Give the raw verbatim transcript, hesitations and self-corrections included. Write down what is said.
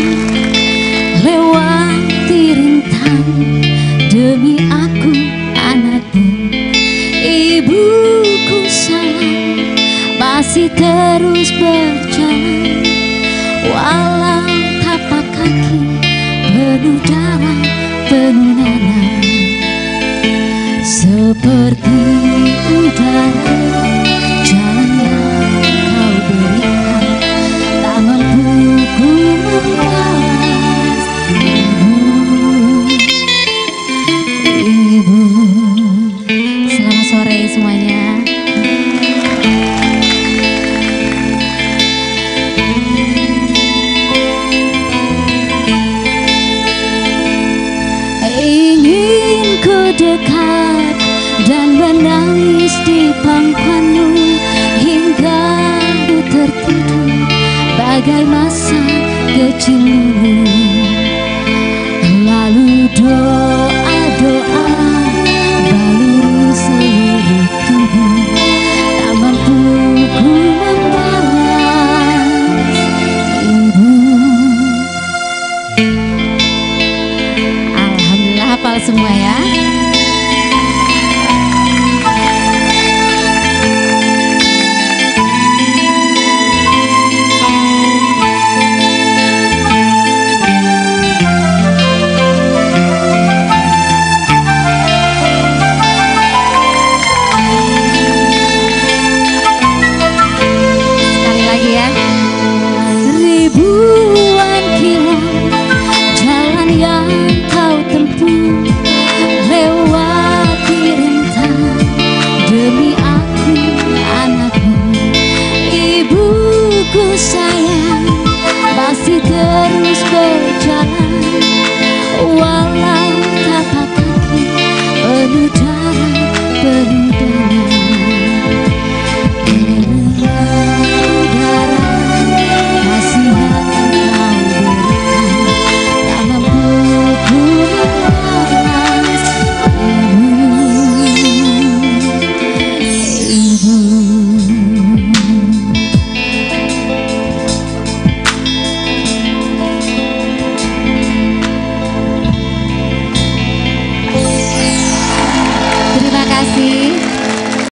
lewati rintang demi aku anakmu. Ibuku sayang masih terus berjalan, walau tapak kaki penuh darah penuh nanah. Seperti udara jalan yang kau berikan, tak mampu ku membalas. Ibu, ibu. Selamat sore semuanya. Ingin ku dekat dan menangis di pangkuanmu hingga ku tertidur bagai masa kecilmu. Lalu doa-doa baluri seluruh tubuh, tak mampu ku membalas. Ibu, alhamdulillah hafal semua ya. Sayang masih terus ber